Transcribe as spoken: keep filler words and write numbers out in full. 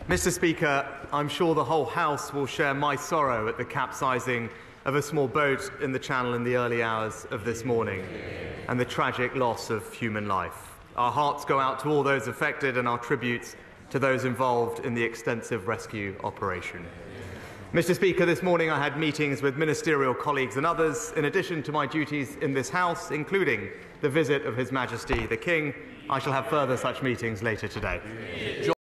Mr Speaker, I'm sure the whole House will share my sorrow at the capsizing of a small boat in the Channel in the early hours of this morning and the tragic loss of human life. Our hearts go out to all those affected and our tributes to those involved in the extensive rescue operation. Mr Speaker, this morning I had meetings with ministerial colleagues and others, in addition to my duties in this House, including the visit of His Majesty the King. I shall have further such meetings later today.